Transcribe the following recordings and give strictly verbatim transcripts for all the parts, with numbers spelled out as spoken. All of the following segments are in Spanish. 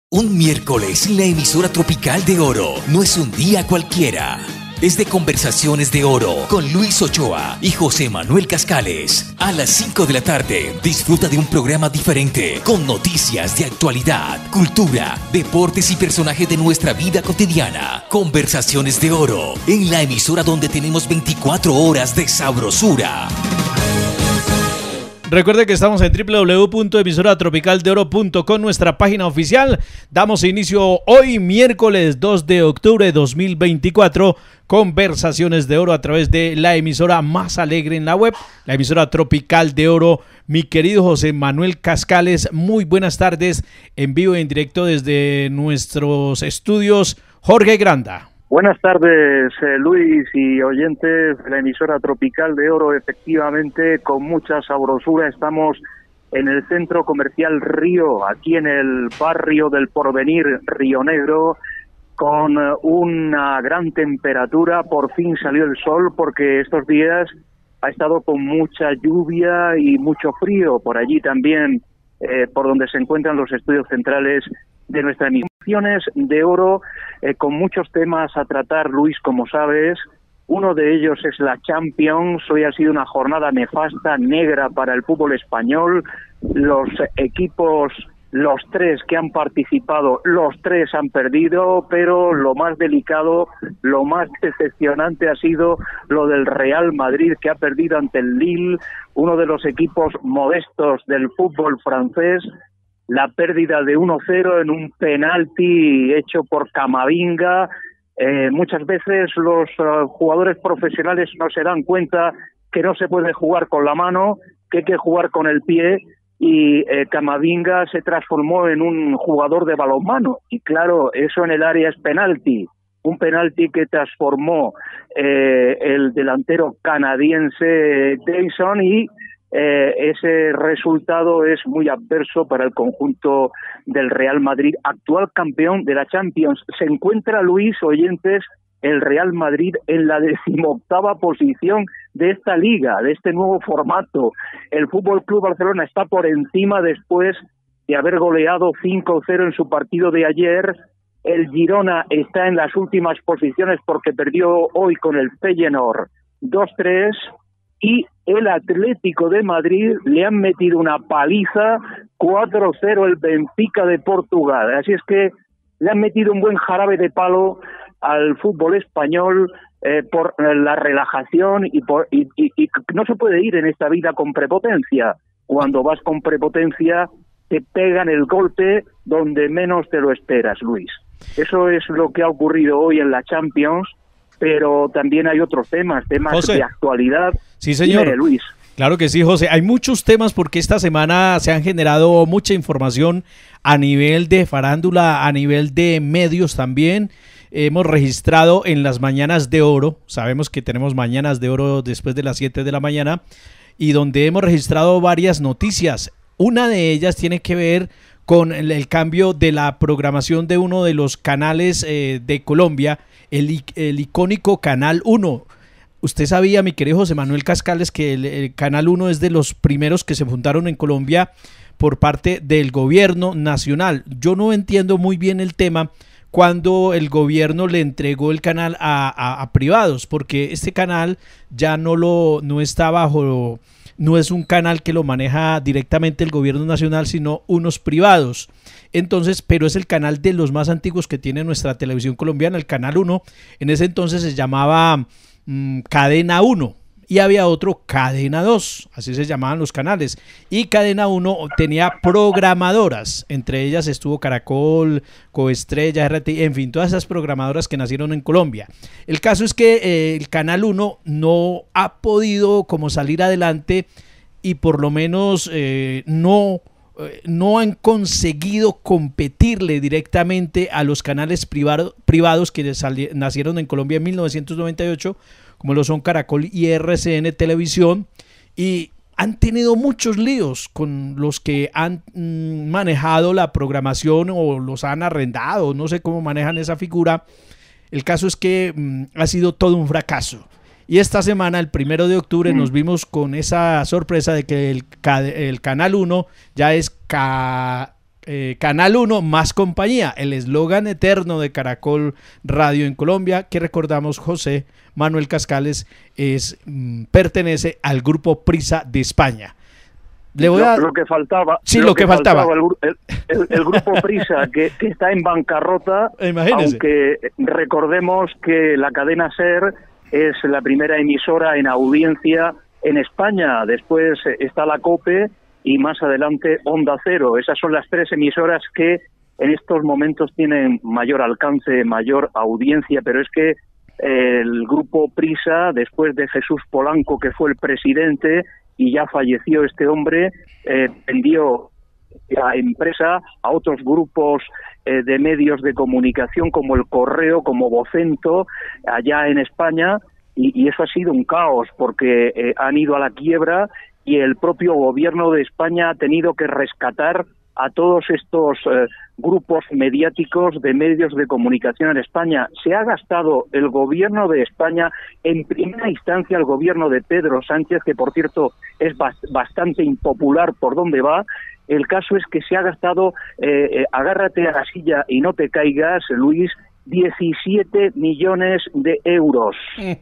Un miércoles en la emisora Tropical de Oro no es un día cualquiera. Es de Conversaciones de Oro con Luis Ochoa y José Manuel Cascales. A las cinco de la tarde, disfruta de un programa diferente con noticias de actualidad, cultura, deportes y personajes de nuestra vida cotidiana. Conversaciones de Oro, en la emisora donde tenemos veinticuatro horas de sabrosura. Recuerde que estamos en doble u doble u doble u punto emisora tropical de oro punto com, nuestra página oficial. Damos inicio hoy, miércoles dos de octubre de dos mil veinticuatro, Conversaciones de Oro a través de la emisora más alegre en la web, la emisora Tropical de Oro. Mi querido José Manuel Cascales, muy buenas tardes, en vivo y en directo desde nuestros estudios. Jorge Granda. Buenas tardes, eh, Luis y oyentes de la emisora Tropical de Oro. Efectivamente, con mucha sabrosura estamos en el centro comercial Río, aquí en el barrio del Porvenir, Río Negro, con una gran temperatura. Por fin salió el sol, porque estos días ha estado con mucha lluvia y mucho frío. Por allí también, eh, por donde se encuentran los estudios centrales de nuestra emisión de Oro, eh, con muchos temas a tratar, Luis, como sabes. Uno de ellos es la Champions. Hoy ha sido una jornada nefasta, negra para el fútbol español. Los equipos, los tres que han participado, los tres han perdido, pero lo más delicado, lo más decepcionante ha sido lo del Real Madrid, que ha perdido ante el Lille, uno de los equipos modestos del fútbol francés. La pérdida de uno cero en un penalti hecho por Camavinga. Eh, muchas veces los uh, jugadores profesionales no se dan cuenta que no se puede jugar con la mano, que hay que jugar con el pie, y eh, Camavinga se transformó en un jugador de balonmano. Y claro, eso en el área es penalti. Un penalti que transformó eh, el delantero canadiense Dayson, y Eh, ese resultado es muy adverso para el conjunto del Real Madrid, actual campeón de la Champions. Se encuentra, Luis, oyentes, el Real Madrid en la decimoctava posición de esta liga, de este nuevo formato. El Fútbol Club Barcelona está por encima después de haber goleado cinco cero en su partido de ayer. El Girona está en las últimas posiciones porque perdió hoy con el Feyenoord dos tres. Y el Atlético de Madrid le han metido una paliza, cuatro cero el Benfica de Portugal. Así es que le han metido un buen jarabe de palo al fútbol español eh, por la relajación y, por, y, y, y no se puede ir en esta vida con prepotencia. Cuando vas con prepotencia te pegan el golpe donde menos te lo esperas, Luis. Eso es lo que ha ocurrido hoy en la Champions. Pero también hay otros temas, temas José, de actualidad. Sí, señor. Dime, Luis. Claro que sí, José. Hay muchos temas porque esta semana se han generado mucha información a nivel de farándula, a nivel de medios también. Hemos registrado en las Mañanas de Oro, sabemos que tenemos Mañanas de Oro después de las siete de la mañana, y donde hemos registrado varias noticias. Una de ellas tiene que ver con el, el cambio de la programación de uno de los canales eh, de Colombia, el, el icónico Canal uno. Usted sabía, mi querido José Manuel Cascales, que el, el Canal uno es de los primeros que se fundaron en Colombia por parte del gobierno nacional. Yo no entiendo muy bien el tema cuando el gobierno le entregó el canal a, a, a privados, porque este canal ya no, lo, no está bajo... No es un canal que lo maneja directamente el gobierno nacional, sino unos privados. Entonces, pero es el canal de los más antiguos que tiene nuestra televisión colombiana, el Canal uno. En ese entonces se llamaba mmm, Cadena uno y había otro Cadena dos, así se llamaban los canales. Y Cadena uno tenía programadoras, entre ellas estuvo Caracol, Coestrella, R T I, en fin, todas esas programadoras que nacieron en Colombia. El caso es que eh, el Canal uno no ha podido como salir adelante y por lo menos eh, no... no han conseguido competirle directamente a los canales privado, privados que nacieron en Colombia en mil novecientos noventa y ocho, como lo son Caracol y R C N Televisión, y han tenido muchos líos con los que han mmm, manejado la programación o los han arrendado, no sé cómo manejan esa figura. El caso es que mmm, ha sido todo un fracaso. Y esta semana, el primero de octubre, mm. nos vimos con esa sorpresa de que el, el Canal uno ya es ca, eh, Canal uno más compañía, el eslogan eterno de Caracol Radio en Colombia, que recordamos José Manuel Cascales es mm, pertenece al grupo Prisa de España. Le voy a... lo, lo que faltaba, sí, lo, lo que, que faltaba, faltaba el, el, el grupo Prisa que, que está en bancarrota. Imagínese. Aunque recordemos que la cadena SER es la primera emisora en audiencia en España. Después está la COPE y más adelante Onda Cero. Esas son las tres emisoras que en estos momentos tienen mayor alcance, mayor audiencia, pero es que el grupo Prisa, después de Jesús Polanco, que fue el presidente y ya falleció este hombre, eh, vendió la empresa a otros grupos eh, de medios de comunicación como El Correo, como Vocento, allá en España, y, y eso ha sido un caos porque eh, han ido a la quiebra y el propio gobierno de España ha tenido que rescatar a todos estos eh, grupos mediáticos de medios de comunicación en España. Se ha gastado el gobierno de España, en primera instancia el gobierno de Pedro Sánchez, que por cierto es bast- bastante impopular por donde va. El caso es que se ha gastado, eh, eh, agárrate a la silla y no te caigas, Luis, diecisiete millones de euros.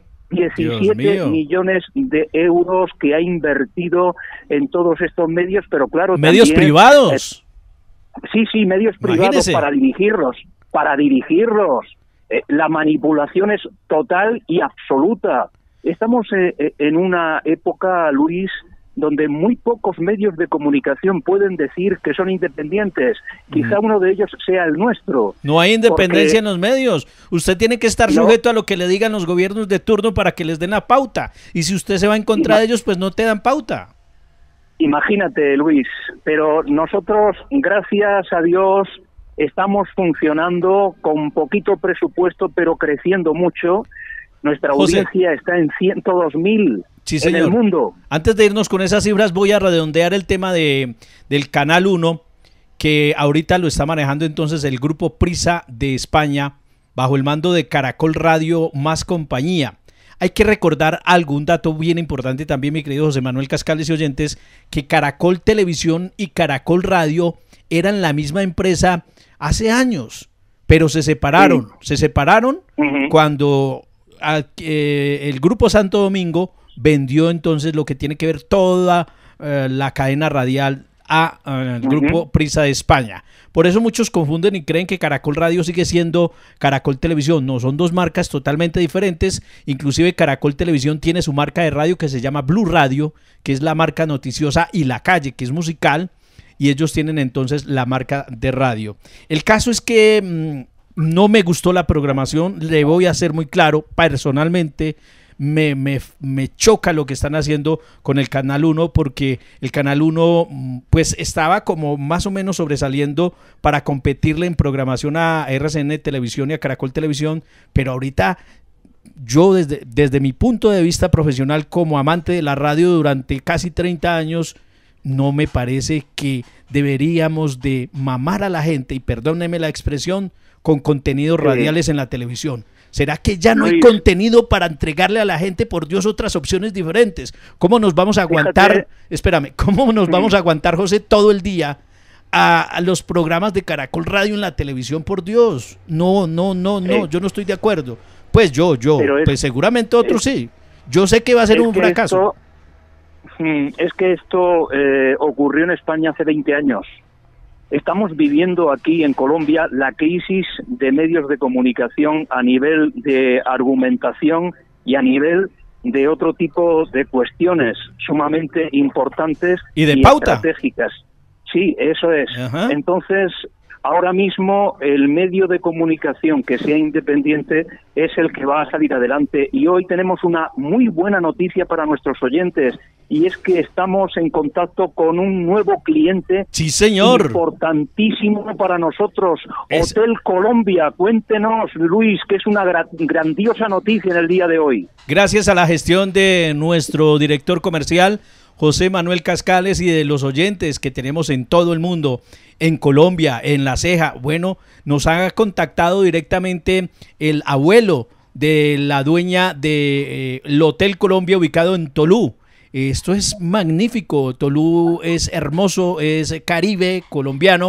diecisiete millones de euros que ha invertido en todos estos medios, pero claro, medios también, privados. Eh, sí, sí, medios privados. Imagínese. para dirigirlos, para dirigirlos. Eh, la manipulación es total y absoluta. Estamos eh, en una época, Luis, donde muy pocos medios de comunicación pueden decir que son independientes. Quizá uno de ellos sea el nuestro. No hay independencia porque... en los medios. Usted tiene que estar no. sujeto a lo que le digan los gobiernos de turno para que les den la pauta. Y si usted se va en contra Ima... de ellos, pues no te dan pauta. Imagínate, Luis. Pero nosotros, gracias a Dios, estamos funcionando con poquito presupuesto, pero creciendo mucho. Nuestra José, audiencia está en ciento dos mil. Sí, señor. En el mundo. Antes de irnos con esas cifras, voy a redondear el tema de del Canal uno, que ahorita lo está manejando entonces el grupo Prisa de España, bajo el mando de Caracol Radio más compañía. Hay que recordar algún dato bien importante también, mi querido José Manuel Cascales y oyentes, que Caracol Televisión y Caracol Radio eran la misma empresa hace años, pero se separaron. Sí. Se separaron uh-huh. cuando a, eh, el grupo Santo Domingo vendió entonces lo que tiene que ver toda uh, la cadena radial a uh, uh-huh. grupo Prisa de España. Por eso muchos confunden y creen que Caracol Radio sigue siendo Caracol Televisión. No, son dos marcas totalmente diferentes. Inclusive Caracol Televisión tiene su marca de radio que se llama Blue Radio, que es la marca noticiosa, y La Calle, que es musical, y ellos tienen entonces la marca de radio. El caso es que mmm, no me gustó la programación, le voy a ser muy claro, personalmente Me, me, me choca lo que están haciendo con el Canal uno, porque el Canal uno pues estaba como más o menos sobresaliendo para competirle en programación a R C N Televisión y a Caracol Televisión, pero ahorita yo desde, desde mi punto de vista profesional como amante de la radio durante casi treinta años, no me parece que deberíamos de mamar a la gente, y perdónenme la expresión, con contenidos radiales en la televisión. ¿Será que ya no hay contenido para entregarle a la gente, por Dios, otras opciones diferentes? ¿Cómo nos vamos a aguantar, Fíjate. espérame, cómo nos vamos a aguantar, José, todo el día a, a los programas de Caracol Radio en la televisión, por Dios? No, no, no, no, yo no estoy de acuerdo. Pues yo, yo, es, pues seguramente otros es, sí. Yo sé que va a ser un fracaso. Esto, es que esto eh, ocurrió en España hace veinte años. Estamos viviendo aquí en Colombia la crisis de medios de comunicación a nivel de argumentación y a nivel de otro tipo de cuestiones sumamente importantes y de y pauta estratégicas. Sí, eso es. Ajá. Entonces, ahora mismo el medio de comunicación que sea independiente es el que va a salir adelante, y hoy tenemos una muy buena noticia para nuestros oyentes, y es que estamos en contacto con un nuevo cliente. Sí, señor. Importantísimo para nosotros. Es... Hotel Colombia. Cuéntenos, Luis, que es una gra- grandiosa noticia en el día de hoy. Gracias a la gestión de nuestro director comercial, José Manuel Cascales, y de los oyentes que tenemos en todo el mundo, en Colombia, en La Ceja. Bueno, nos ha contactado directamente el abuelo de la dueña del de, eh, Hotel Colombia, ubicado en Tolú. Esto es magnífico. Tolú es hermoso, es Caribe colombiano.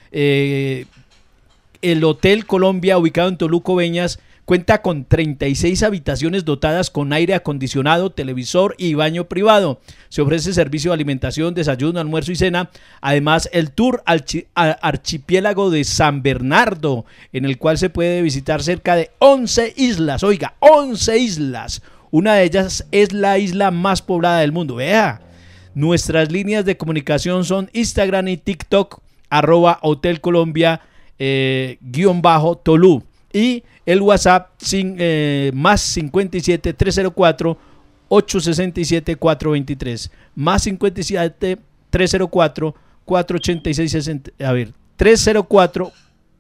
Eh, el Hotel Colombia, ubicado en Toluco, Beñas, cuenta con treinta y seis habitaciones dotadas con aire acondicionado, televisor y baño privado. Se ofrece servicio de alimentación, desayuno, almuerzo y cena. Además, el tour al archipiélago de San Bernardo, en el cual se puede visitar cerca de once islas. Oiga, once islas. Una de ellas es la isla más poblada del mundo. Vea, nuestras líneas de comunicación son Instagram y TikTok, arroba Hotel Colombia, eh, guión bajo Tolú. Y el WhatsApp sin, eh, más cincuenta y siete, trescientos cuatro, ochocientos sesenta y siete, cuatrocientos veintitrés. Más cincuenta y siete, trescientos cuatro, cuatrocientos ochenta y seis, sesenta. A ver, trescientos cuatro,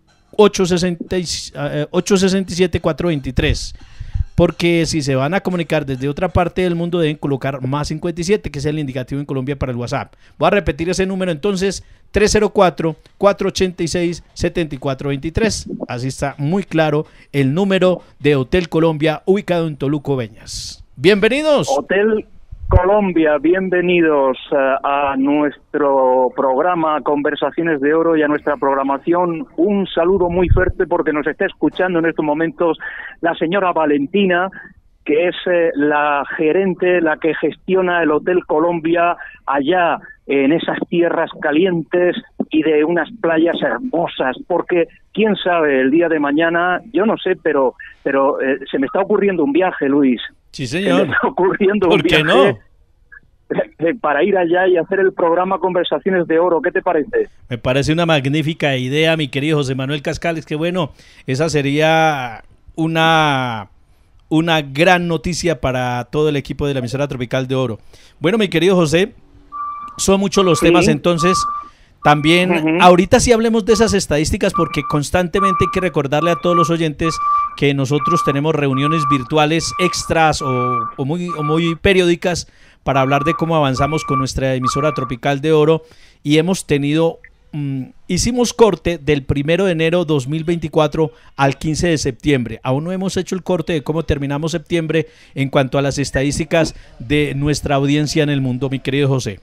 ochocientos sesenta y siete, cuatrocientos veintitrés. Porque si se van a comunicar desde otra parte del mundo deben colocar más cincuenta y siete, que es el indicativo en Colombia para el WhatsApp. Voy a repetir ese número entonces, trescientos cuatro, cuatrocientos ochenta y seis, setenta y cuatro veintitrés. Así está muy claro el número de Hotel Colombia, ubicado en Toluco, Beñas. Bienvenidos. Hotel Colombia, bienvenidos uh, a nuestro programa Conversaciones de Oro y a nuestra programación. Un saludo muy fuerte porque nos está escuchando en estos momentos la señora Valentina, que es eh, la gerente, la que gestiona el Hotel Colombia allá en esas tierras calientes y de unas playas hermosas, porque quién sabe, el día de mañana, yo no sé, pero pero eh, se me está ocurriendo un viaje, Luis. Sí, señor. Se me está ocurriendo un ¿Por qué viaje no? para ir allá y hacer el programa Conversaciones de Oro. ¿Qué te parece? Me parece una magnífica idea, mi querido José Manuel Cascales, que bueno, esa sería una, una gran noticia para todo el equipo de la emisora Tropical de Oro. Bueno, mi querido José, son muchos los Sí. temas entonces. También, Uh-huh. ahorita sí hablemos de esas estadísticas porque constantemente hay que recordarle a todos los oyentes que nosotros tenemos reuniones virtuales extras o, o, muy, o muy periódicas para hablar de cómo avanzamos con nuestra emisora Tropical de Oro y hemos tenido, mmm, hicimos corte del primero de enero dos mil veinticuatro al quince de septiembre. Aún no hemos hecho el corte de cómo terminamos septiembre en cuanto a las estadísticas de nuestra audiencia en el mundo, mi querido José.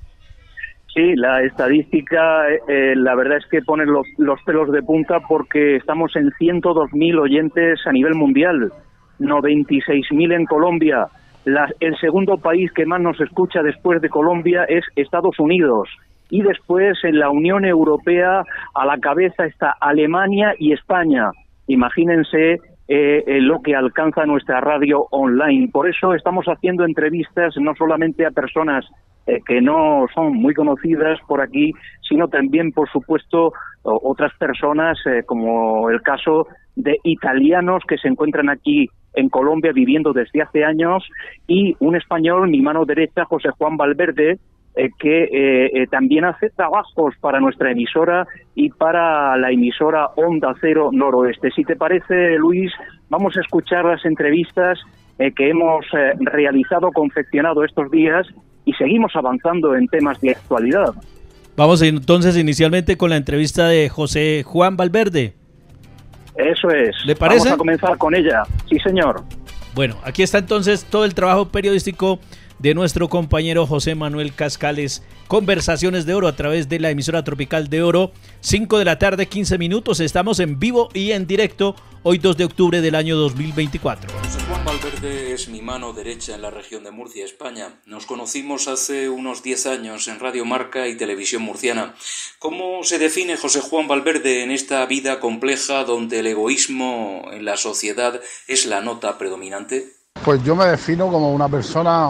Sí, la estadística, eh, la verdad es que pone los, los pelos de punta porque estamos en ciento dos mil oyentes a nivel mundial, noventa y seis mil en Colombia. La, el segundo país que más nos escucha después de Colombia es Estados Unidos. Y después en la Unión Europea a la cabeza está Alemania y España. Imagínense eh, eh, lo que alcanza nuestra radio online. Por eso estamos haciendo entrevistas no solamente a personas Eh, que no son muy conocidas por aquí, sino también, por supuesto, o, otras personas, eh, como el caso de italianos que se encuentran aquí en Colombia viviendo desde hace años, y un español, mi mano derecha, José Juan Valverde, eh, que eh, eh, también hace trabajos para nuestra emisora y para la emisora Onda Cero Noroeste. Si te parece, Luis, vamos a escuchar las entrevistas eh, que hemos eh, realizado, confeccionado estos días, y seguimos avanzando en temas de actualidad. Vamos entonces inicialmente con la entrevista de José Juan Valverde. Eso es. ¿Le parece? Vamos a comenzar con ella. Sí, señor. Bueno, aquí está entonces todo el trabajo periodístico de nuestro compañero José Manuel Cascales. Conversaciones de Oro a través de la emisora Tropical de Oro. cinco de la tarde, quince minutos. Estamos en vivo y en directo hoy dos de octubre del año dos mil veinticuatro. José Juan Valverde es mi mano derecha en la región de Murcia, España. Nos conocimos hace unos diez años en Radio Marca y Televisión Murciana. ¿Cómo se define José Juan Valverde en esta vida compleja donde el egoísmo en la sociedad es la nota predominante? Pues yo me defino como una persona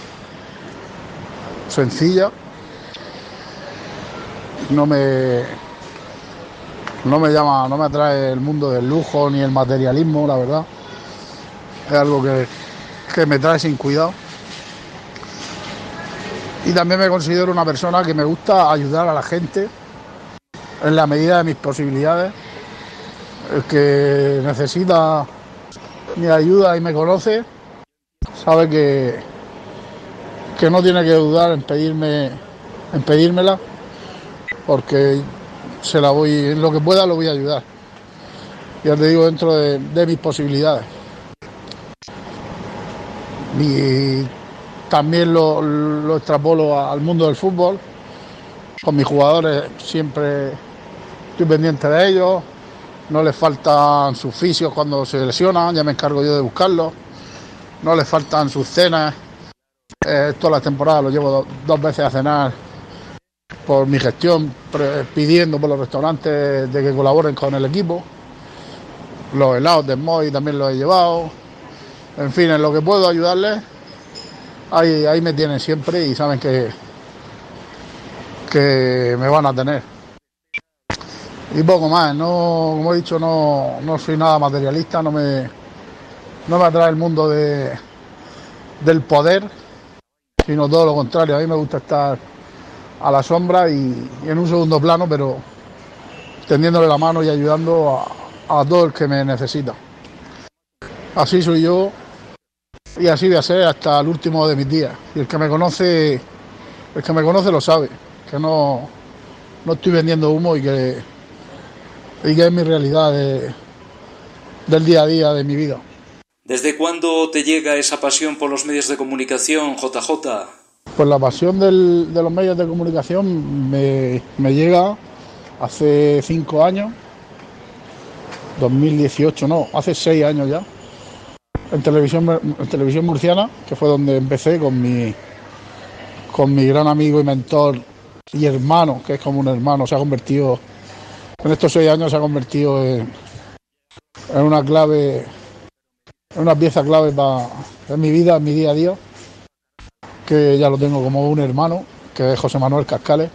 sencilla. No me no me llama, no me atrae el mundo del lujo ni el materialismo, la verdad. Es algo que, que me trae sin cuidado. Y también me considero una persona que me gusta ayudar a la gente en la medida de mis posibilidades. El que necesita mi ayuda y me conoce sabe que, que no tiene que dudar en pedirme, en pedírmela, porque se la voy, en lo que pueda lo voy a ayudar. Ya te digo, dentro de, de mis posibilidades. Y también lo, lo extrapolo al mundo del fútbol. Con mis jugadores siempre estoy pendiente de ellos, no les faltan sus fisios cuando se lesionan, ya me encargo yo de buscarlos, no les faltan sus cenas, eh, toda la temporada los llevo do, dos veces a cenar por mi gestión, pre, pidiendo por los restaurantes de que colaboren con el equipo, los helados de Moy también los he llevado, en fin, en lo que puedo ayudarles, ahí, ahí me tienen siempre y saben que, que me van a tener. Y poco más, no, como he dicho, no, no soy nada materialista, no me, no me atrae el mundo de, del poder, sino todo lo contrario. A mí me gusta estar a la sombra y, y en un segundo plano, pero tendiéndole la mano y ayudando a, a todo el que me necesita. Así soy yo y así voy a ser hasta el último de mis días. Y el que me conoce, el que me conoce lo sabe, que no, no estoy vendiendo humo y que y que es mi realidad de, del día a día de mi vida. ¿Desde cuándo te llega esa pasión por los medios de comunicación, J J? Pues la pasión del, de los medios de comunicación me, me llega hace cinco años, dos mil dieciocho, no, hace seis años ya, en televisión, en televisión murciana, que fue donde empecé con mi, con mi gran amigo y mentor y hermano, que es como un hermano, se ha convertido... En estos seis años se ha convertido en, en una clave, en una pieza clave para en mi vida, en mi día a día, que ya lo tengo como un hermano, que es José Manuel Cascales.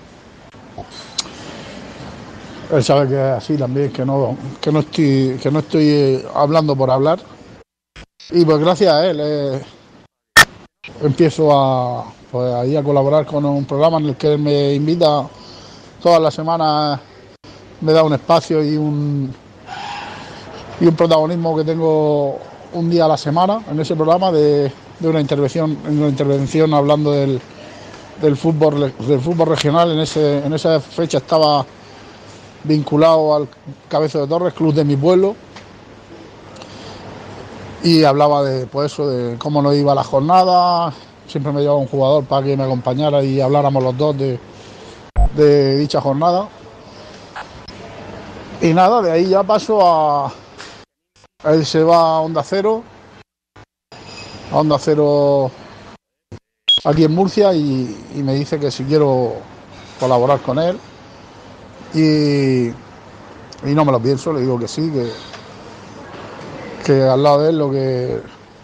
Él sabe que es así también, que no, que no estoy, que no estoy hablando por hablar. Y pues gracias a él eh, empiezo a, pues, a ir a colaborar con un programa en el que él me invita todas las semanas. Me da un espacio y un y un protagonismo que tengo un día a la semana en ese programa de, de una intervención una intervención hablando del, del fútbol del fútbol regional. En ese en esa fecha estaba vinculado al Cabezo de Torres, club de mi pueblo, y hablaba de pues eso, de cómo nos iba la jornada. Siempre me llevaba un jugador para que me acompañara y habláramos los dos de, de dicha jornada. Y nada, de ahí ya paso a... Él se va a Onda Cero, a Onda Cero aquí en Murcia, y, y me dice que si quiero colaborar con él. Y, y no me lo pienso, le digo que sí, que, que al lado de él lo que,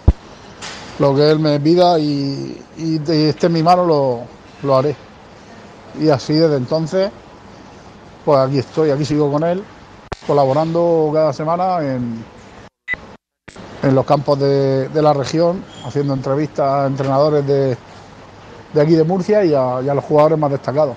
lo que él me pida y, y, y esté en mi mano lo, lo haré. Y así desde entonces, pues aquí estoy, aquí sigo con él, colaborando cada semana en, en los campos de, de la región, haciendo entrevistas a entrenadores de, de aquí de Murcia y a, y a los jugadores más destacados.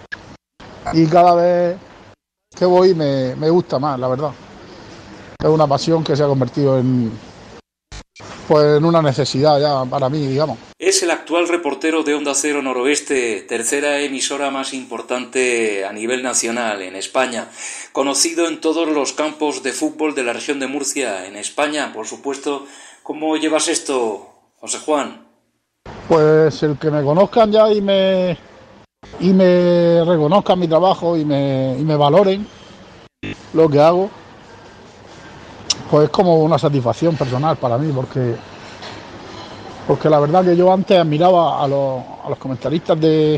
Y cada vez que voy me, me gusta más, la verdad. Es una pasión que se ha convertido en, pues, en una necesidad ya para mí, digamos. Es el actual reportero de Onda Cero Noroeste, tercera emisora más importante a nivel nacional en España, conocido en todos los campos de fútbol de la región de Murcia, en España, por supuesto. ¿Cómo llevas esto, José Juan? Pues el que me conozcan ya y me, y me reconozcan mi trabajo y me, y me valoren lo que hago, pues es como una satisfacción personal para mí, porque... Porque la verdad que yo antes admiraba a los, a los comentaristas de,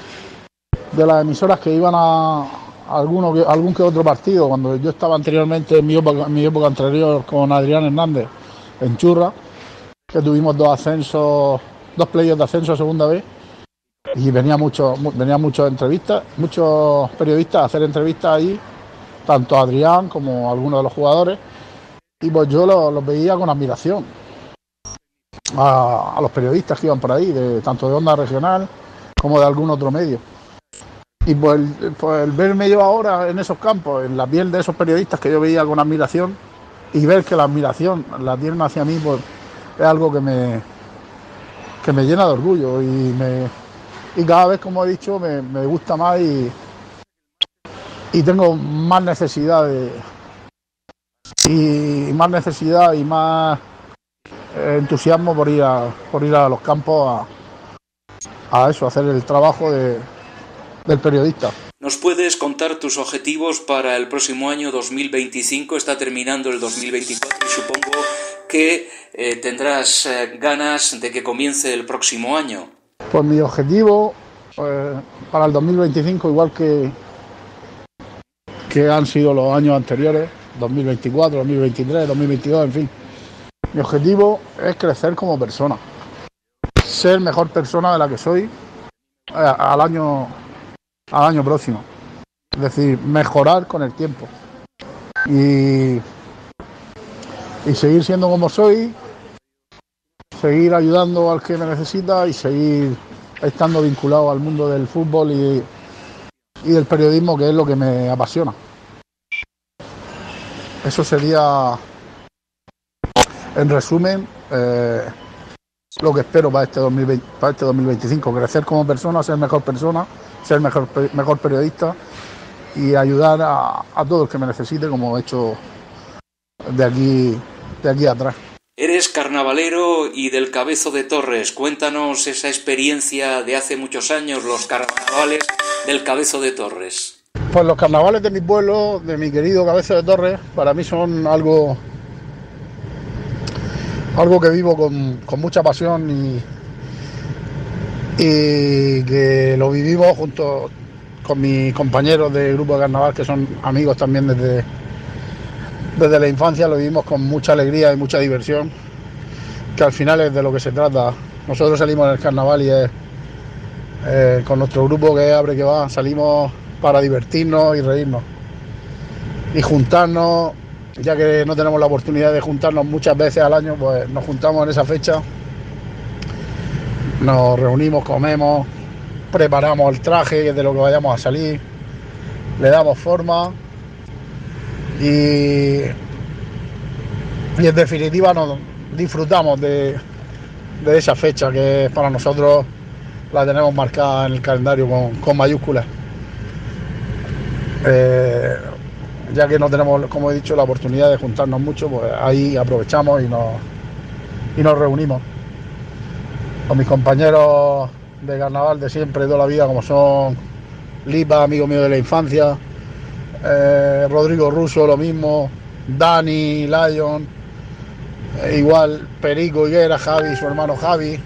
de las emisoras que iban a, a, alguno, a algún que otro partido, cuando yo estaba anteriormente en mi época, en mi época anterior con Adrián Hernández en Churra, que tuvimos dos ascensos, dos playoffs de ascenso a segunda vez, y venía mucho, venía muchos entrevistas, muchos periodistas a hacer entrevistas ahí, tanto a Adrián como a algunos de los jugadores, y pues yo los, los veía con admiración. A, a los periodistas que iban por ahí, de, tanto de Onda Regional como de algún otro medio. Y pues el, pues el verme yo ahora en esos campos, en la piel de esos periodistas que yo veía con admiración, y ver que la admiración la tienen hacia mí, pues es algo que me, que me llena de orgullo. Y, me, y cada vez, como he dicho, me, me gusta más y, y tengo más necesidad de, y más necesidad y más entusiasmo por ir a por ir a los campos a, a eso, a hacer el trabajo de, del periodista. ¿Nos puedes contar tus objetivos para el próximo año dos mil veinticinco? Está terminando el dos mil veinticuatro y supongo que eh, tendrás eh, ganas de que comience el próximo año. Pues mi objetivo eh, para el dos mil veinticinco, igual que, que han sido los años anteriores, dos mil veinticuatro, dos mil veintitrés, dos mil veintidós, en fin. Mi objetivo es crecer como persona, ser mejor persona de la que soy eh, al año... al año próximo, es decir, mejorar con el tiempo y, y seguir siendo como soy, seguir ayudando al que me necesita y seguir estando vinculado al mundo del fútbol y, y del periodismo, que es lo que me apasiona. Eso sería, en resumen, eh, lo que espero para este, dos mil veinte, para este dos mil veinticinco, crecer como persona, ser mejor persona, ser mejor, mejor periodista y ayudar a, a todo el que me necesite, como he hecho de aquí, de aquí atrás. Eres carnavalero y del Cabezo de Torres. Cuéntanos esa experiencia de hace muchos años, los carnavales del Cabezo de Torres. Pues los carnavales de mi pueblo, de mi querido Cabezo de Torres, para mí son algo, algo que vivo con, con mucha pasión y y que lo vivimos junto con mis compañeros de grupo de carnaval, que son amigos también desde, desde la infancia. Lo vivimos con mucha alegría y mucha diversión, que al final es de lo que se trata. Nosotros salimos en el carnaval y es, eh, con nuestro grupo, que es Abre que Va, salimos para divertirnos y reírnos y juntarnos, ya que no tenemos la oportunidad de juntarnos muchas veces al año, pues nos juntamos en esa fecha. Nos reunimos, comemos, preparamos el traje de lo que vayamos a salir, le damos forma y, y en definitiva nos disfrutamos de, de esa fecha, que para nosotros la tenemos marcada en el calendario con, con mayúsculas. Eh, ya que no tenemos, como he dicho, la oportunidad de juntarnos mucho, pues ahí aprovechamos y nos, y nos reunimos con mis compañeros de carnaval de siempre, de toda la vida, como son Lipa, amigo mío de la infancia, eh, Rodrigo Russo, lo mismo, Dani, Lion, eh, igual Perico Higuera, Javi, su hermano Javi,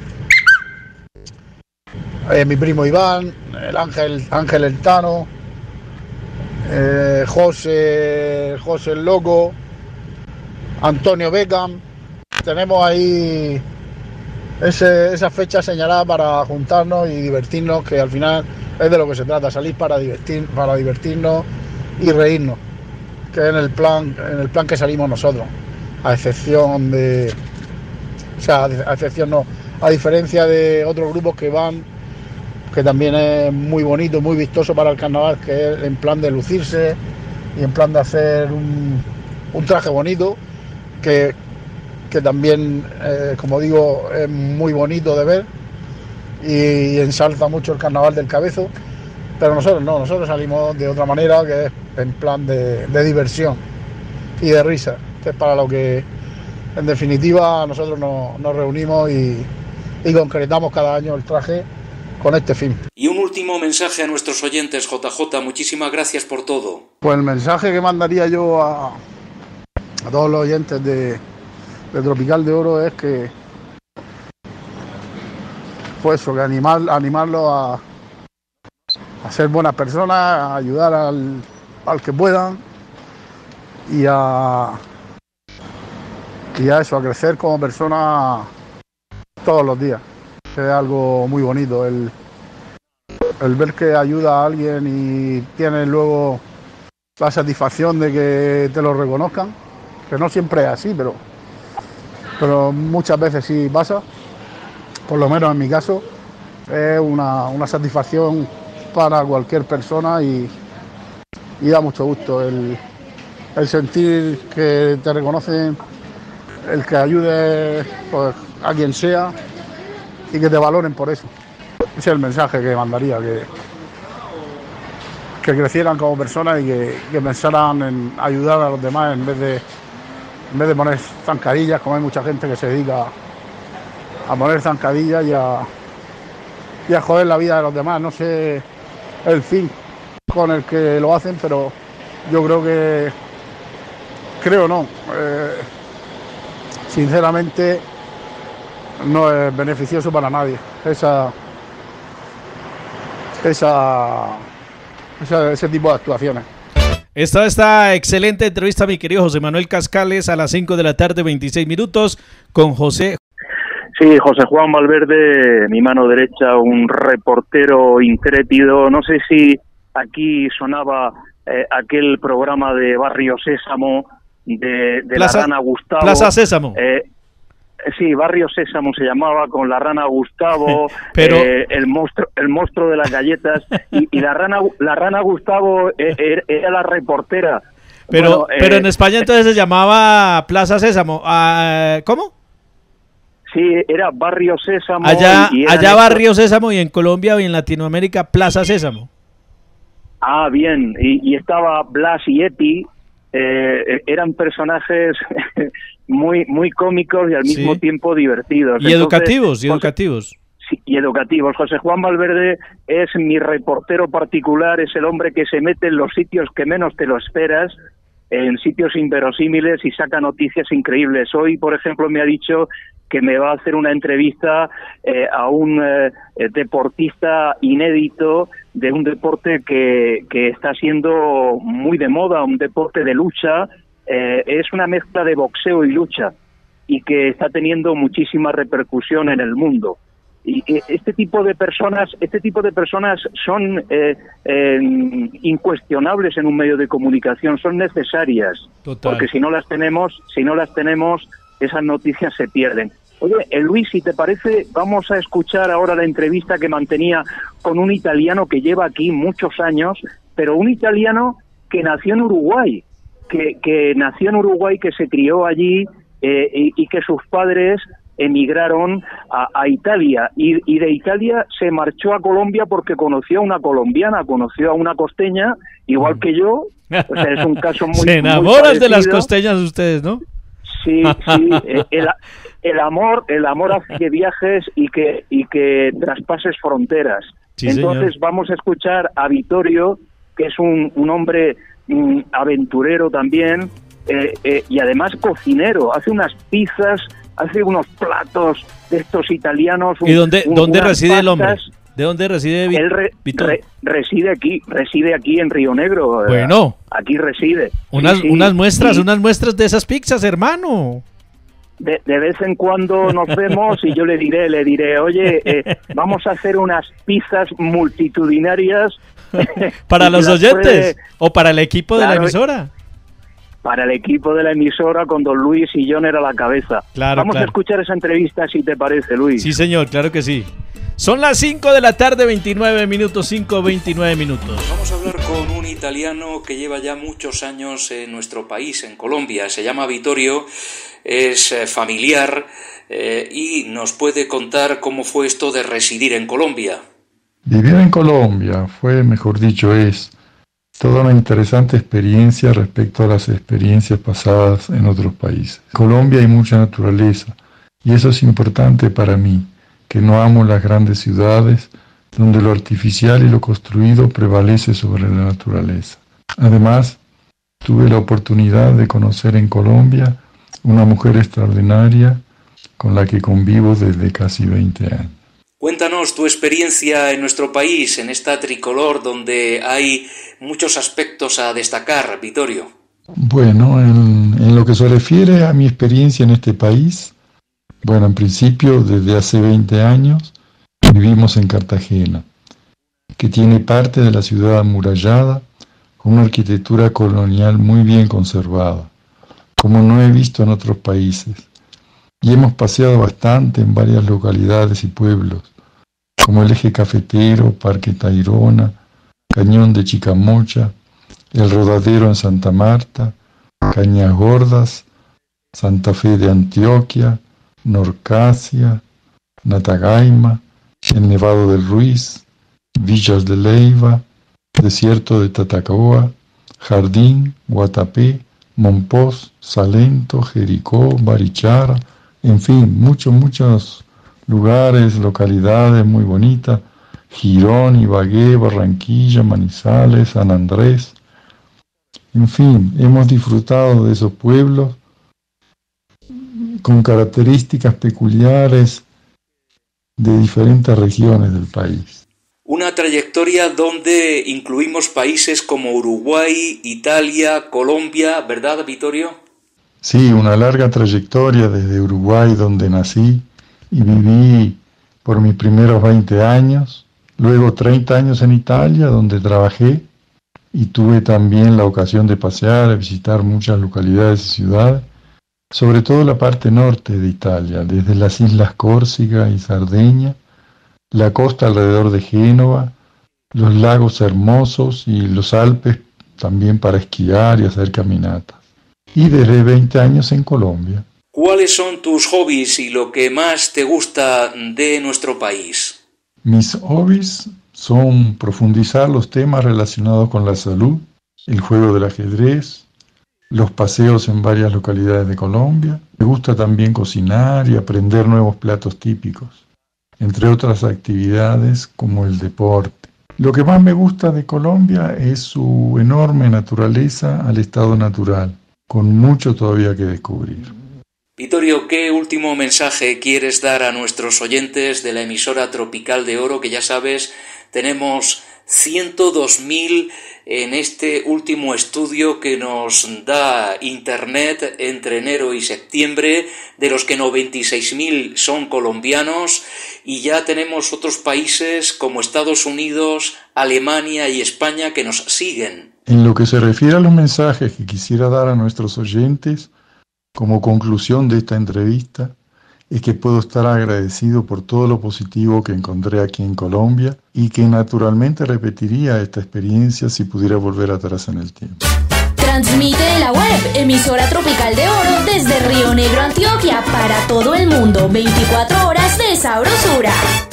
eh, mi primo Iván, el Ángel, Ángel el Tano, eh, José, José el Loco, Antonio Beckham. Tenemos ahí Ese, esa fecha señalada para juntarnos y divertirnos, que al final es de lo que se trata, salir para divertir, para divertirnos y reírnos, que es en el plan, en el plan que salimos nosotros, a excepción de, o sea, a excepción no, a diferencia de otros grupos que van, que también es muy bonito, muy vistoso para el carnaval, que es en plan de lucirse y en plan de hacer un, un traje bonito, que que también, eh, como digo, es muy bonito de ver y ensalza mucho el carnaval del Cabezo, pero nosotros no, nosotros salimos de otra manera, que es en plan de, de diversión y de risa, que es para lo que, en definitiva, nosotros nos, nos reunimos y, y concretamos cada año el traje con este fin. Y un último mensaje a nuestros oyentes, J J, muchísimas gracias por todo. Pues el mensaje que mandaría yo a, a todos los oyentes de de Tropical de Oro es que, pues eso, que animar, animarlo a, a ser buenas personas, a ayudar al, al que puedan y a, y a eso, a crecer como persona todos los días, que es algo muy bonito, el, el ver que ayuda a alguien y tienes luego la satisfacción de que te lo reconozcan, que no siempre es así, pero pero muchas veces sí pasa, por lo menos en mi caso, es una, una satisfacción para cualquier persona y, y da mucho gusto el, el sentir que te reconocen, el que ayude pues, a quien sea y que te valoren por eso. Ese es el mensaje que mandaría, que, que crecieran como personas y que, que pensaran en ayudar a los demás en vez de En vez de poner zancadillas, como hay mucha gente que se dedica a poner zancadillas y a, y a joder la vida de los demás. No sé el fin con el que lo hacen, pero yo creo que, creo no, eh, sinceramente no es beneficioso para nadie esa, esa, esa ese tipo de actuaciones. Esta esta excelente entrevista, mi querido José Manuel Cascales, a las cinco de la tarde, veintiséis minutos, con José. Sí, José Juan Valverde, mi mano derecha, un reportero intrépido. No sé si aquí sonaba eh, aquel programa de Barrio Sésamo, de, de Plaza, la rana Gustavo. Plaza Sésamo. Eh, sí, Barrio Sésamo se llamaba, con la rana Gustavo, Pero... eh, el monstruo, el monstruo de las galletas, y, y la rana, la rana Gustavo eh, era la reportera. Pero, bueno, eh, pero en España entonces se llamaba Plaza Sésamo. Uh, ¿Cómo? Sí, era Barrio Sésamo. Allá, y allá estos... Barrio Sésamo, y en Colombia y en Latinoamérica Plaza Sésamo. Ah, bien, y, y estaba Blas y Epi, eh, eran personajes muy muy cómicos y al mismo sí. tiempo divertidos. Y Entonces, educativos, y José, educativos. Sí, y educativos. José Juan Valverde es mi reportero particular, es el hombre que se mete en los sitios que menos te lo esperas, en sitios inverosímiles, y saca noticias increíbles. Hoy, por ejemplo, me ha dicho que me va a hacer una entrevista eh, a un eh, deportista inédito de un deporte que, que está siendo muy de moda, un deporte de lucha. Eh, es una mezcla de boxeo y lucha, y que está teniendo muchísima repercusión en el mundo. Y este tipo de personas, este tipo de personas son eh, eh, incuestionables en un medio de comunicación, son necesarias. Total. Porque si no las tenemos, si no las tenemos, esas noticias se pierden. Oye, eh, Luis, si te parece, vamos a escuchar ahora la entrevista que mantenía con un italiano que lleva aquí muchos años, pero un italiano que nació en Uruguay, que, que nació en Uruguay, que se crió allí eh, y, y que sus padres emigraron a, a Italia, y, y de Italia se marchó a Colombia porque conoció a una colombiana, conoció a una costeña, igual que yo. O sea, es un caso muy... Se enamoran de las costeñas ustedes, ¿no? Sí, sí, el, el amor, el amor hace que viajes y que y que traspases fronteras. Sí, Entonces señor. Vamos a escuchar a Vittorio, que es un, un hombre um, aventurero también, eh, eh, y además cocinero, hace unas pizzas, hace unos platos de estos italianos. ¿Y dónde, un, dónde reside pastas. el hombre? ¿De dónde reside Él re, re, reside aquí, reside aquí en Río Negro. Bueno. Aquí reside. Unas, sí, unas sí, muestras, sí. unas muestras de esas pizzas, hermano. De, de vez en cuando nos vemos y yo le diré, le diré, oye, eh, vamos a hacer unas pizzas multitudinarias. ¿Para los oyentes puede... o para el equipo claro, de la emisora? Para el equipo de la emisora, con don Luis y John era la cabeza. Claro, vamos claro. a escuchar esa entrevista, si te parece, Luis. Sí, señor, claro que sí. Son las cinco de la tarde, veintinueve minutos, cinco, veintinueve minutos. Vamos a hablar con un italiano que lleva ya muchos años en nuestro país, en Colombia. Se llama Vittorio, es eh, familiar eh, y nos puede contar cómo fue esto de residir en Colombia. Vivir en Colombia fue, mejor dicho, es toda una interesante experiencia respecto a las experiencias pasadas en otros países. En Colombia hay mucha naturaleza y eso es importante para mí, que no amo las grandes ciudades donde lo artificial y lo construido prevalece sobre la naturaleza. Además, tuve la oportunidad de conocer en Colombia una mujer extraordinaria con la que convivo desde casi veinte años. Cuéntanos tu experiencia en nuestro país, en esta tricolor donde hay muchos aspectos a destacar, Vittorio. Bueno, en, en lo que se refiere a mi experiencia en este país, bueno, en principio, desde hace veinte años, vivimos en Cartagena, que tiene parte de la ciudad amurallada, con una arquitectura colonial muy bien conservada, como no he visto en otros países. Y hemos paseado bastante en varias localidades y pueblos, como el Eje Cafetero, Parque Tayrona, Cañón de Chicamocha, El Rodadero en Santa Marta, Cañas Gordas, Santa Fe de Antioquia, Norcasia, Natagaima, el Nevado del Ruiz, Villas de Leiva, Desierto de Tatacoa, Jardín, Guatapé, Monpós, Salento, Jericó, Barichara, en fin, muchos, muchos lugares, localidades muy bonitas Girón, Ibagué, Barranquilla, Manizales, San Andrés. En fin, hemos disfrutado de esos pueblos con características peculiares de diferentes regiones del país. Una trayectoria donde incluimos países como Uruguay, Italia, Colombia, ¿verdad, Vittorio? Sí, una larga trayectoria desde Uruguay, donde nací y viví por mis primeros veinte años, luego treinta años en Italia, donde trabajé y tuve también la ocasión de pasear, de visitar muchas localidades y ciudades, sobre todo la parte norte de Italia, desde las islas Córcega y Sardeña, la costa alrededor de Génova, los lagos hermosos y los Alpes también para esquiar y hacer caminatas. Y desde veinte años en Colombia. ¿Cuáles son tus hobbies y lo que más te gusta de nuestro país? Mis hobbies son profundizar los temas relacionados con la salud, el juego del ajedrez, los paseos en varias localidades de Colombia. Me gusta también cocinar y aprender nuevos platos típicos, entre otras actividades como el deporte. Lo que más me gusta de Colombia es su enorme naturaleza al estado natural, con mucho todavía que descubrir. Vittorio, ¿qué último mensaje quieres dar a nuestros oyentes de la emisora Tropical de Oro? Que ya sabes, tenemos ciento dos mil en este último estudio que nos da Internet entre enero y septiembre, de los que noventa y seis mil son colombianos, y ya tenemos otros países como Estados Unidos, Alemania y España que nos siguen. En lo que se refiere a los mensajes que quisiera dar a nuestros oyentes, como conclusión de esta entrevista, es que puedo estar agradecido por todo lo positivo que encontré aquí en Colombia y que naturalmente repetiría esta experiencia si pudiera volver atrás en el tiempo. Transmite de la web, emisora Tropical de Oro desde Río Negro, Antioquia, para todo el mundo, veinticuatro horas de sabrosura.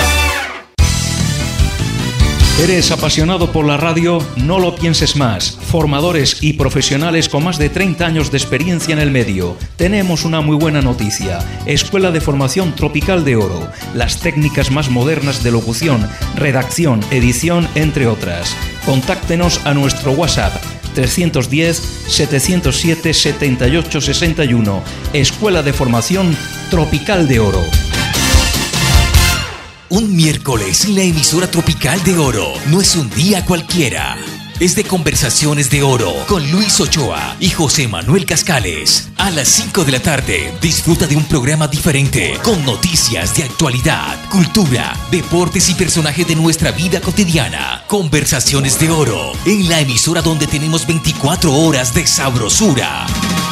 ¿Eres apasionado por la radio? No lo pienses más. Formadores y profesionales con más de treinta años de experiencia en el medio. Tenemos una muy buena noticia. Escuela de Formación Tropical de Oro. Las técnicas más modernas de locución, redacción, edición, entre otras. Contáctenos a nuestro WhatsApp trescientos diez, setecientos siete, setenta y ocho sesenta y uno. Escuela de Formación Tropical de Oro. Un miércoles en la emisora Tropical de Oro no es un día cualquiera. Es de Conversaciones de Oro con Luis Ochoa y José Manuel Cascales. A las cinco de la tarde disfruta de un programa diferente con noticias de actualidad, cultura, deportes y personajes de nuestra vida cotidiana. Conversaciones de Oro en la emisora donde tenemos veinticuatro horas de sabrosura.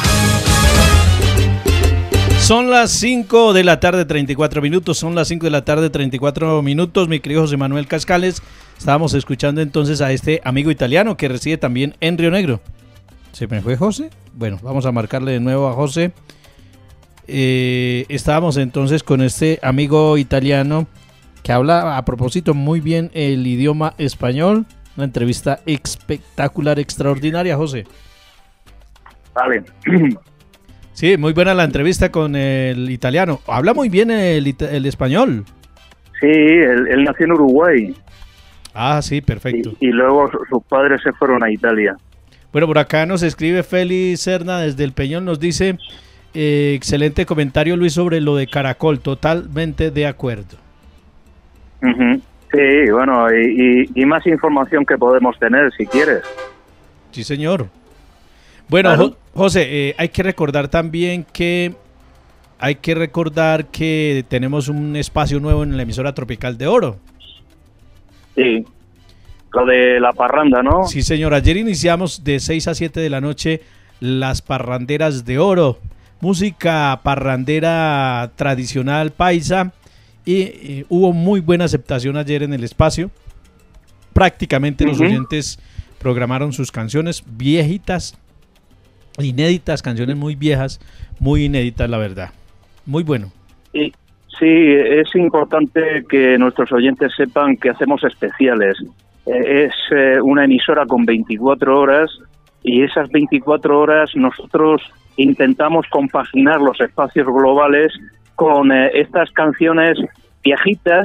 Son las cinco de la tarde, treinta y cuatro minutos. Son las cinco de la tarde, treinta y cuatro minutos. Mi querido José Manuel Cascales. Estábamos escuchando entonces a este amigo italiano que reside también en Río Negro. ¿Se me fue José? Bueno, vamos a marcarle de nuevo a José. Eh, estábamos entonces con este amigo italiano que habla a propósito muy bien el idioma español. Una entrevista espectacular, extraordinaria, José. Vale. Sí, muy buena la entrevista con el italiano. Habla muy bien el, el español. Sí, él, él nació en Uruguay. Ah, sí, perfecto. Y, y luego su, sus padres se fueron a Italia. Bueno, por acá nos escribe Félix Serna desde el Peñón, nos dice, eh, excelente comentario Luis sobre lo de Caracol, totalmente de acuerdo. Uh-huh. Sí, bueno, y, y, y más información que podemos tener si quieres. Sí, señor. Bueno, claro. José, eh, hay que recordar también que hay que recordar que tenemos un espacio nuevo en la emisora Tropical de Oro. Sí, lo de la parranda, ¿no? Sí, señor. Ayer iniciamos de seis a siete de la noche las parranderas de oro. Música parrandera tradicional paisa. Y, y hubo muy buena aceptación ayer en el espacio. Prácticamente uh-huh. los oyentes programaron sus canciones viejitas, inéditas, canciones muy viejas, muy inéditas, la verdad. Muy bueno. Sí, sí, es importante que nuestros oyentes sepan que hacemos especiales. Es eh, una emisora con veinticuatro horas y esas veinticuatro horas nosotros intentamos compaginar los espacios globales con eh, estas canciones viejitas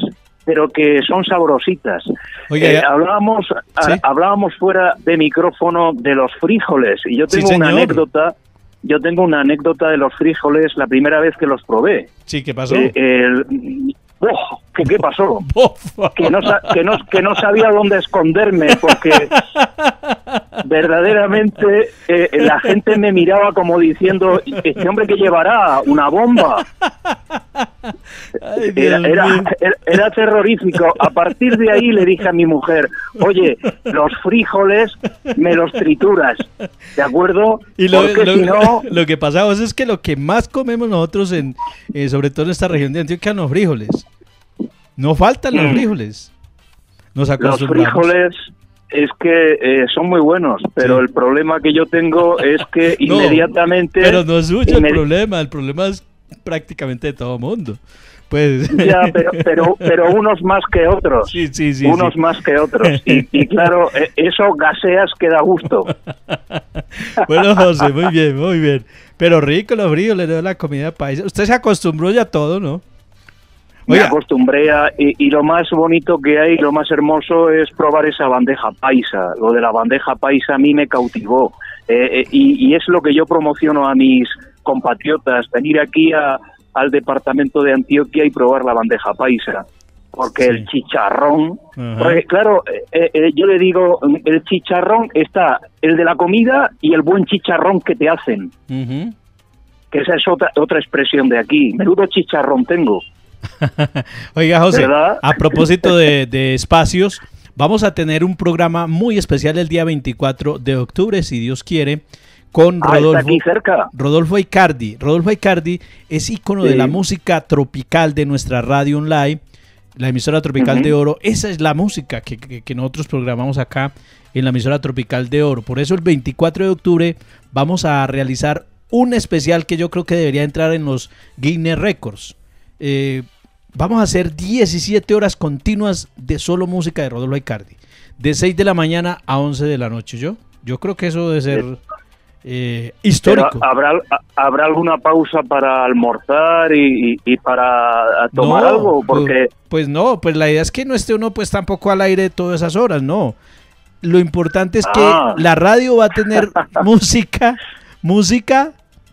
pero que son sabrositas. Oiga, eh, hablábamos, ¿sí? a, hablábamos fuera de micrófono de los frijoles, y yo tengo sí, una señor. anécdota, yo tengo una anécdota de los frijoles la primera vez que los probé. Sí, ¿qué pasó? Eh, el, oh, ¿qué, ¿Qué pasó? que, no, que, no, que no sabía dónde esconderme, porque verdaderamente eh, la gente me miraba como diciendo, este hombre que llevará una bomba. Ay, Dios Era, era, mío. era, era terrorífico. A partir de ahí le dije a mi mujer, oye, los frijoles me los trituras, ¿de acuerdo? Y lo, Porque lo- si no... lo que pasa José, es que lo que más comemos nosotros, en, eh, sobre todo en esta región de Antioquia, son los frijoles. No faltan los Mm. frijoles. Nos Los acostumbramos. frijoles es que eh, son muy buenos, pero Sí. el problema que yo tengo es que No, inmediatamente... Pero no es suyo el inmedi- problema, el problema es prácticamente de todo mundo. Pues Ya, pero, pero, pero unos más que otros. Sí, sí, sí, unos sí. más que otros. Y, y claro, eh, eso gaseas que da gusto. Bueno, José, muy bien, muy bien. Pero rico los frijoles, ¿no? La comida paisa. Usted se acostumbró ya a todo, ¿no? Me Oiga. acostumbré a... Y, y lo más bonito que hay, lo más hermoso es probar esa bandeja paisa. Lo de la bandeja paisa a mí me cautivó. Eh, eh, y, y es lo que yo promociono a mis compatriotas, venir aquí a, al departamento de Antioquia y probar la bandeja paisa. Porque Sí. el chicharrón... Ajá. Porque, claro, eh, eh, yo le digo, el chicharrón está el de la comida y el buen chicharrón que te hacen. Ujú. Que esa es otra, otra expresión de aquí. Menudo chicharrón tengo. Oiga, José, ¿Verdad? a propósito de, de espacios, vamos a tener un programa muy especial el día veinticuatro de octubre, si Dios quiere, con Ah, está Rodolfo, aquí cerca. Rodolfo Icardi. Rodolfo Icardi es ícono Sí. de la música tropical de nuestra radio online, la emisora Tropical Ujú. de Oro. Esa es la música que, que- que nosotros programamos acá en la emisora Tropical de Oro. Por eso el veinticuatro de octubre vamos a realizar un especial que yo creo que debería entrar en los Guinness Records. Eh, vamos a hacer diecisiete horas continuas de solo música de Rodolfo Icardi, de seis de la mañana a once de la noche. Yo, yo creo que eso debe ser eh, histórico. Pero, ¿habrá, ¿Habrá alguna pausa para almorzar y, y- y para tomar No, algo? pues- Porque Pues no, pues la idea es que no esté uno pues tampoco al aire todas esas horas, no. Lo importante es que Ah. la radio va a tener música, música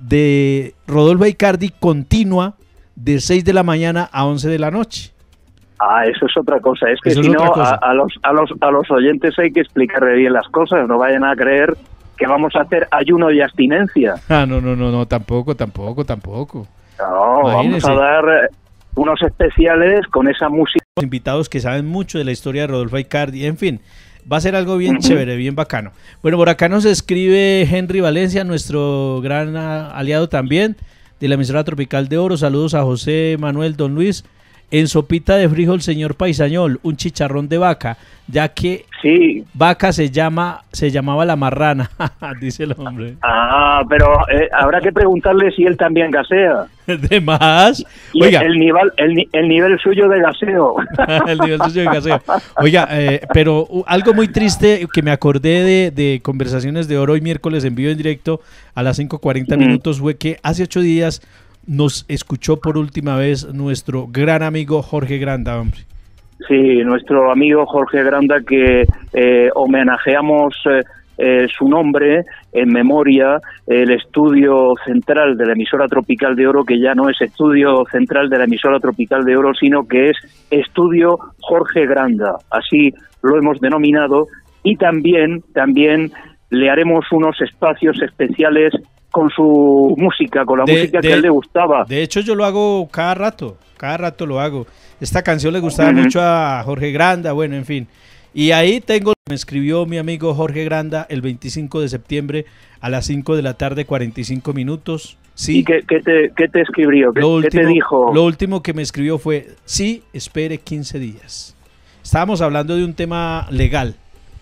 de Rodolfo Icardi continua de seis de la mañana a once de la noche. ah, eso es otra cosa. Es que Eso es si otra no, a, cosa. a los, a, los, a los oyentes hay que explicarle bien las cosas. No vayan a creer que vamos a hacer ayuno y abstinencia. Ah, no, no, no, no, tampoco, tampoco, tampoco. No, vamos Imagínese. a dar eh, unos especiales con esa música. Los invitados que saben mucho de la historia de Rodolfo Icardi, en fin, va a ser algo bien Ujú. chévere, bien bacano. Bueno, por acá nos escribe Henry Valencia, nuestro gran ah, aliado también de la emisora Tropical de Oro. Saludos a José Manuel Don Luis. En sopita de frijol, señor Paisañol, un chicharrón de vaca, ya que Sí. vaca se llama, se llamaba la marrana, dice el hombre. Ah, pero eh, habrá que preguntarle si él también gasea. De más. Y Oiga, el nivel, el, ni- el nivel suyo de gaseo. el nivel suyo de gaseo. Oiga, eh, pero uh, algo muy triste que me acordé de, de Conversaciones de Oro hoy miércoles en vivo en directo a las cinco cuarenta Mm. minutos fue que hace ocho días nos escuchó por última vez nuestro gran amigo Jorge Granda, hombre. Sí, nuestro amigo Jorge Granda, que eh, homenajeamos eh, eh, su nombre en memoria, el estudio central de la emisora Tropical de Oro, que ya no es estudio central de la emisora Tropical de Oro, sino que es estudio Jorge Granda, así lo hemos denominado, y también, también le haremos unos espacios especiales con su música, con la De- música que de- a él le gustaba. De hecho, yo lo hago cada rato, cada rato lo hago. Esta canción le gustaba Ujú. mucho a Jorge Granda, bueno, en fin. Y ahí tengo, me escribió mi amigo Jorge Granda el veinticinco de septiembre a las cinco de la tarde, cuarenta y cinco minutos. Sí, ¿Y qué, qué te, qué te escribió? ¿Qué, lo qué te último, dijo? lo último que me escribió fue, sí, espere quince días. Estábamos hablando de un tema legal,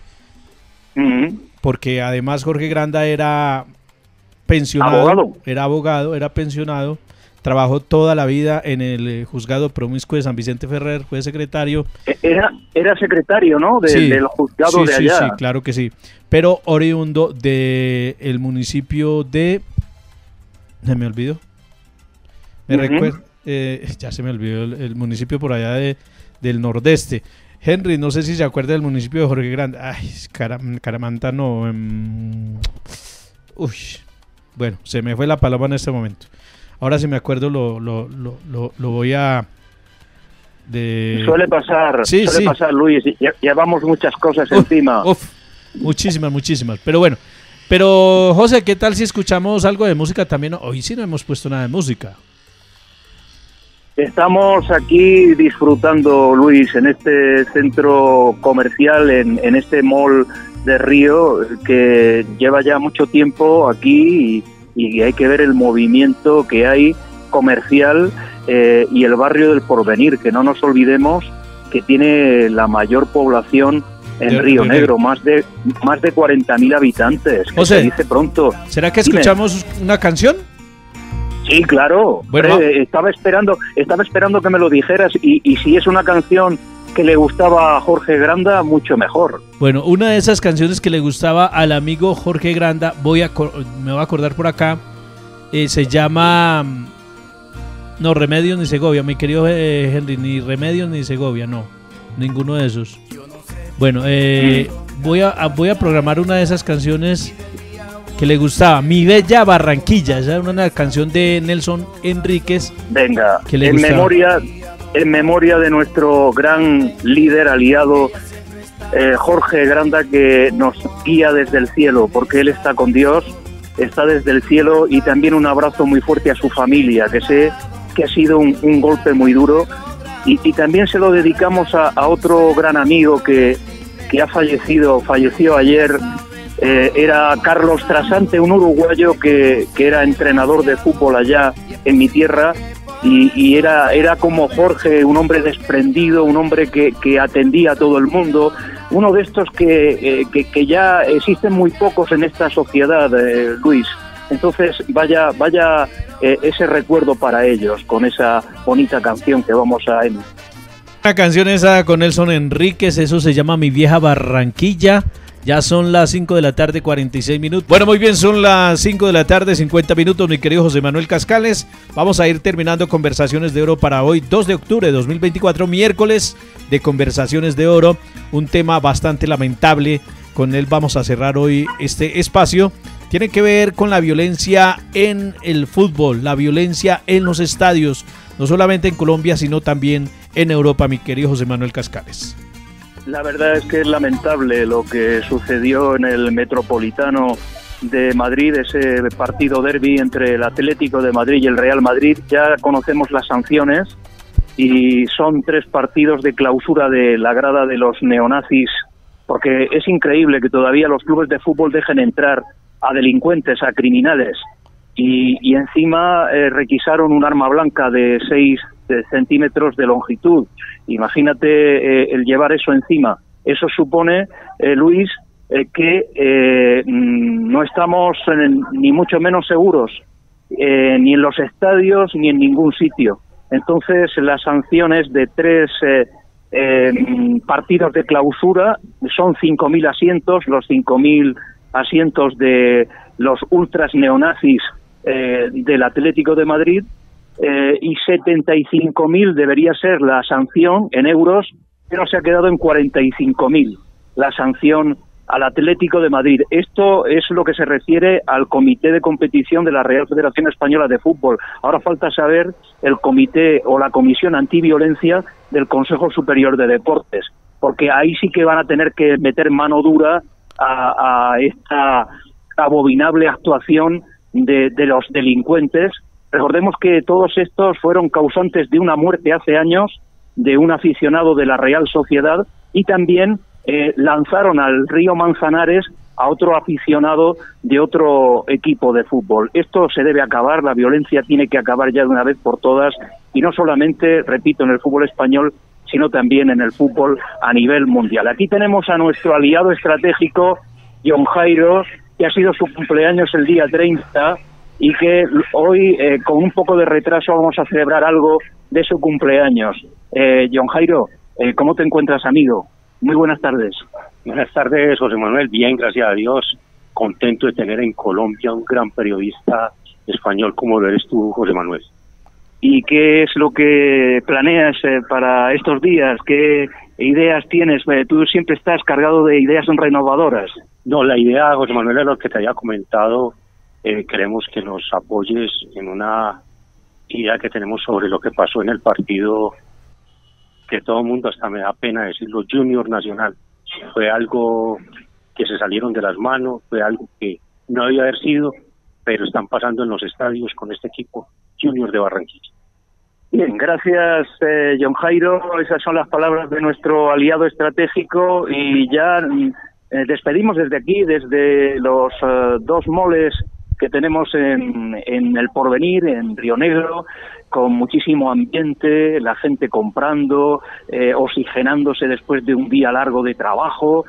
Ujú. porque además Jorge Granda era pensionado, Abogado. era abogado, era pensionado, trabajó toda la vida en el eh, juzgado promiscuo de San Vicente Ferrer, fue secretario. Era, era secretario, ¿no? De- Sí, del juzgado sí, de sí, allá. sí, claro que sí, pero oriundo de el municipio de, se me olvidó, me Ujú. recuerdo, eh, ya se me olvidó el, el municipio por allá de, del nordeste. Henry, no sé si se acuerda del municipio de Jorge Grande. Ay, Caram, Caramanta no. Um, uy, bueno, se me fue la palabra en este momento. Ahora si me acuerdo lo, lo, lo, lo, lo voy a... De... Suele pasar, sí, suele sí. pasar, Luis. Llevamos muchas cosas uf, encima. Uf, muchísimas, muchísimas. Pero bueno, pero José, ¿qué tal si escuchamos algo de música también? Hoy sí no hemos puesto nada de música. Estamos aquí disfrutando, Luis, en este centro comercial, en, en este mall de Río, que lleva ya mucho tiempo aquí y, y hay que ver el movimiento que hay comercial eh, y el barrio del Porvenir, que no nos olvidemos que tiene la mayor población en de, Río de Negro, más de más de cuarenta mil habitantes, que José, se dice pronto. ¿Será que escuchamos Dime. una canción? Sí, claro. Bueno, eh, estaba esperando, estaba esperando que me lo dijeras y, y si es una canción que le gustaba a Jorge Granda, mucho mejor. Bueno, una de esas canciones que le gustaba al amigo Jorge Granda, voy a me voy a acordar por acá, eh, se llama no Remedios ni Segovia, mi querido eh, Henry, ni Remedios ni Segovia, no, ninguno de esos. Bueno, eh, mm. voy a voy a programar una de esas canciones que le gustaba, Mi Bella Barranquilla. Esa era una canción de Nelson Enríquez. Venga, que le en gustaba. memoria en memoria de nuestro gran líder aliado eh, Jorge Granda, que nos guía desde el cielo, porque él está con Dios, está desde el cielo, y también un abrazo muy fuerte a su familia, que sé que ha sido un, un golpe muy duro, y, y también se lo dedicamos a, a otro gran amigo que, que ha fallecido, falleció ayer. Eh, era Carlos Trasante, un uruguayo que, que era entrenador de fútbol allá en mi tierra, y, y era, era como Jorge, un hombre desprendido, un hombre que, que atendía a todo el mundo, uno de estos que, eh, que, que ya existen muy pocos en esta sociedad, eh, Luis. Entonces vaya, vaya eh, ese recuerdo para ellos con esa bonita canción que vamos a emitir. Una canción esa con Nelson Enríquez, eso se llama Mi Vieja Barranquilla. Ya son las cinco de la tarde, cuarenta y seis minutos. Bueno, muy bien, son las cinco de la tarde, cincuenta minutos, mi querido José Manuel Cascales. Vamos a ir terminando Conversaciones de Oro para hoy, dos de octubre de dos mil veinticuatro, miércoles de Conversaciones de Oro. Un tema bastante lamentable, con él vamos a cerrar hoy este espacio. Tiene que ver con la violencia en el fútbol, la violencia en los estadios, no solamente en Colombia, sino también en Europa, mi querido José Manuel Cascales. La verdad es que es lamentable lo que sucedió en el Metropolitano de Madrid, ese partido derbi entre el Atlético de Madrid y el Real Madrid. Ya conocemos las sanciones y son tres partidos de clausura de la grada de los neonazis, porque es increíble que todavía los clubes de fútbol dejen entrar a delincuentes, a criminales, y, y encima eh, requisaron un arma blanca de seis centímetros de longitud. Imagínate eh, el llevar eso encima. Eso supone, eh, Luis, eh, que eh, no estamos en, ni mucho menos seguros, eh, ni en los estadios ni en ningún sitio. Entonces las sanciones de tres eh, eh, partidos de clausura son cinco mil asientos, los cinco mil asientos de los ultras neonazis eh, del Atlético de Madrid, Eh, y setenta y cinco mil debería ser la sanción en euros, pero se ha quedado en cuarenta y cinco mil la sanción al Atlético de Madrid. Esto es lo que se refiere al Comité de Competición de la Real Federación Española de Fútbol. Ahora falta saber el comité o la Comisión Antiviolencia del Consejo Superior de Deportes, porque ahí sí que van a tener que meter mano dura a, a esta abominable actuación de, de los delincuentes. Recordemos que todos estos fueron causantes de una muerte hace años de un aficionado de la Real Sociedad, y también eh, lanzaron al río Manzanares a otro aficionado de otro equipo de fútbol. Esto se debe acabar, la violencia tiene que acabar ya de una vez por todas, y no solamente, repito, en el fútbol español, sino también en el fútbol a nivel mundial. Aquí tenemos a nuestro aliado estratégico, John Jairo, que ha sido su cumpleaños el día treinta, y que hoy, eh, con un poco de retraso, vamos a celebrar algo de su cumpleaños. Eh, John Jairo, eh, ¿cómo te encuentras, amigo? Muy buenas tardes. Buenas tardes, José Manuel. Bien, gracias a Dios. Contento de tener en Colombia un gran periodista español como lo eres tú, José Manuel. ¿Y qué es lo que planeas eh, para estos días? ¿Qué ideas tienes? Eh, tú siempre estás cargado de ideas renovadoras. No, la idea, José Manuel, es lo que te había comentado. Eh, queremos que nos apoyes en una idea que tenemos sobre lo que pasó en el partido, que todo el mundo, hasta me da pena decirlo, Junior Nacional. Fue algo que se salieron de las manos, fue algo que no debía haber sido, pero están pasando en los estadios con este equipo Junior de Barranquilla. Bien, gracias eh, John Jairo, esas son las palabras de nuestro aliado estratégico y ya eh, despedimos desde aquí, desde los uh, dos moles que tenemos en, en El Porvenir, en Río Negro, con muchísimo ambiente, la gente comprando, eh, oxigenándose después de un día largo de trabajo.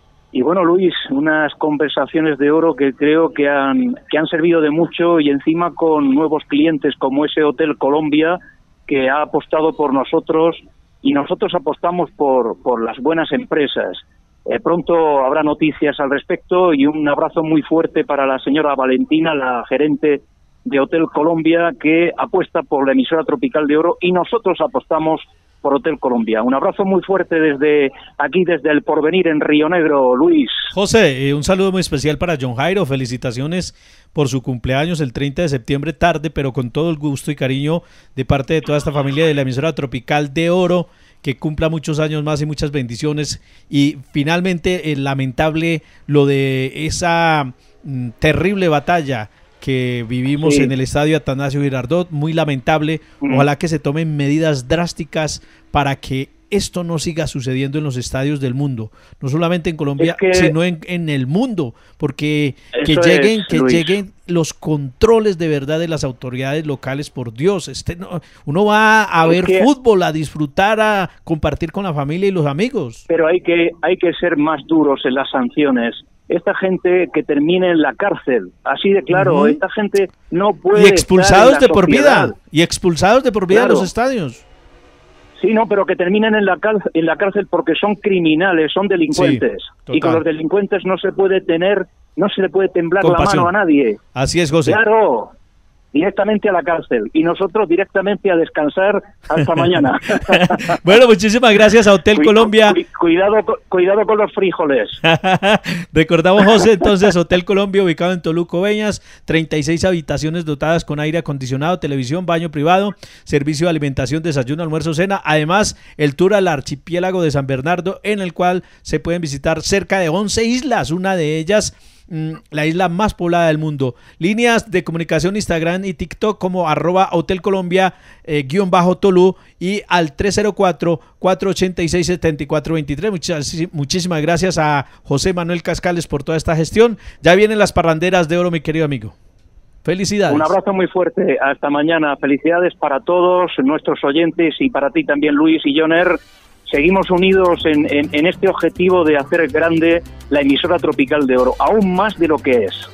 Y bueno, Luis, unas conversaciones de oro que creo que han, que han servido de mucho, y encima con nuevos clientes como ese Hotel Colombia, que ha apostado por nosotros y nosotros apostamos por, por las buenas empresas. Eh, pronto habrá noticias al respecto, y un abrazo muy fuerte para la señora Valentina, la gerente de Hotel Colombia, que apuesta por la emisora Tropical de Oro, y nosotros apostamos por Hotel Colombia. Un abrazo muy fuerte desde aquí, desde El Porvenir en Río Negro, Luis. José, eh, un saludo muy especial para John Jairo, felicitaciones por su cumpleaños el treinta de septiembre, tarde, pero con todo el gusto y cariño de parte de toda esta familia de la emisora Tropical de Oro, que cumpla muchos años más y muchas bendiciones. Y finalmente, eh, lamentable lo de esa mm, terrible batalla que vivimos sí. en el estadio Atanasio Girardot, muy lamentable. Mm. Ojalá que se tomen medidas drásticas para que esto no siga sucediendo en los estadios del mundo, no solamente en Colombia, es que, sino en, en el mundo, porque que lleguen, es, que Luis. lleguen los controles de verdad de las autoridades locales, por Dios. Este no, uno va a es ver que, fútbol, a disfrutar, a compartir con la familia y los amigos. Pero hay que, hay que ser más duros en las sanciones. Esta gente que termine en la cárcel, así de claro, uh-huh. esta gente no puede y expulsados estar en la de por sociedad. vida, y expulsados de por vida claro. de los estadios. Sí, no, pero que terminen en la cárcel, en la cárcel porque son criminales, son delincuentes. Sí, y con los delincuentes no se puede tener, no se le puede temblar Compasión. la mano a nadie. Así es, José. Claro, directamente a la cárcel. Y nosotros directamente a descansar hasta mañana. Bueno, muchísimas gracias a Hotel Cu Colombia. Cu cuidado, cuidado con los frijoles. Recordamos, José, entonces, Hotel Colombia, ubicado en Toluco, Beñas, treinta y seis habitaciones dotadas con aire acondicionado, televisión, baño privado, servicio de alimentación, desayuno, almuerzo, cena. Además, el tour al archipiélago de San Bernardo, en el cual se pueden visitar cerca de once islas, una de ellas la isla más poblada del mundo. Líneas de comunicación Instagram y TikTok como arroba Hotel Colombia eh, guión bajo Tolú, y al tres cero cuatro, cuatro ochenta y seis, setenta y cuatro veintitrés. Muchas, muchísimas gracias a José Manuel Cascales por toda esta gestión. Ya vienen las parranderas de oro, mi querido amigo. Felicidades. Un abrazo muy fuerte. Hasta mañana. Felicidades para todos nuestros oyentes y para ti también, Luis y Joner. Seguimos unidos en, en, en este objetivo de hacer grande la emisora Tropical de Oro, aún más de lo que es.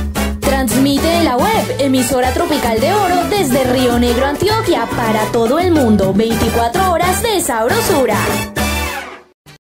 Transmite en la web, emisora Tropical de Oro, desde Río Negro, Antioquia, para todo el mundo, veinticuatro horas de sabrosura.